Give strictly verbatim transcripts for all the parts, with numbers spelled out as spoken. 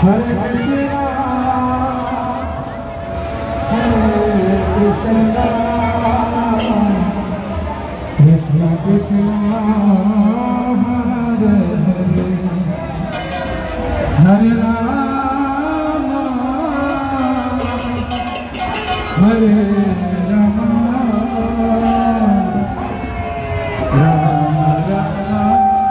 Hare Krishna, Hare Krishna, Krishna Krishna, Hare Hare, Hare Rama, Hare Rama, Rama Rama.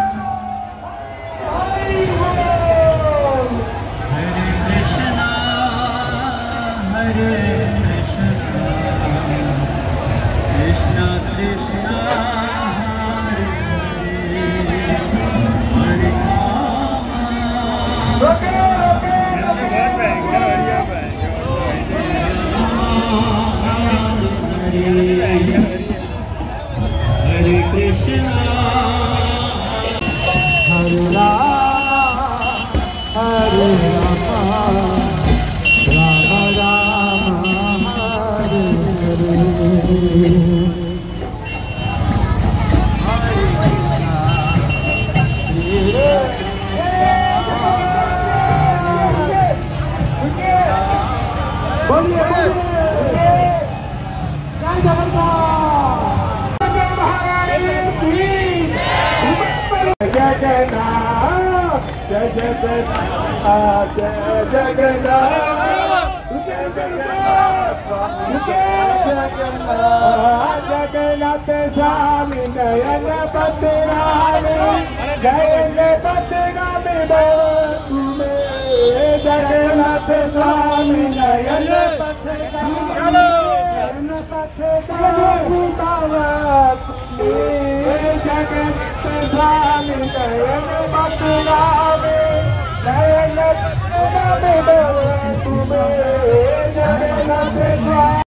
Hare Krishna, Hare Rama, Hare Rama, Rama Rama, Hare Hare. Hare Krishna, Krishna Krishna. बोलिए बोलिए जय जगन्नाथ जय जगन्नाथ जय जगन्नाथ जय जगन्नाथ जगन्नाथ स्वामी नयन पतराले नयन पतराले तुम्हें जगन्नाथ स्वामी नयन पतराले नयन पतराले जगन्नाथ स्वामी नयन पतराले नयन पतराले तुम्हें